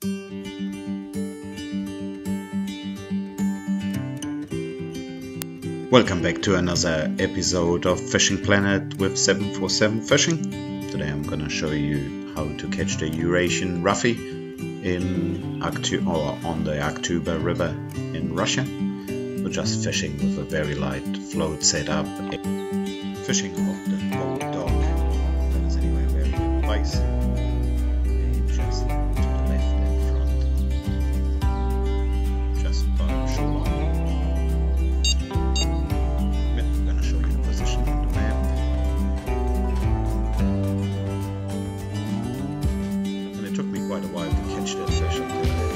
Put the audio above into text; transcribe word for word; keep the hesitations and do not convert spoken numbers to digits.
Welcome back to another episode of Fishing Planet with seven forty-seven Fishing. Today I'm gonna show you how to catch the Eurasian Ruffe in Akhtu or on the Akhtuba River in Russia. We're just fishing with a very light float setup. Fishing off the boat dock. That is anyway a very good place. And just to the left and front. Just by the shoreline. I'm gonna show you the position on the map. And it took me quite a while to catch that fish until I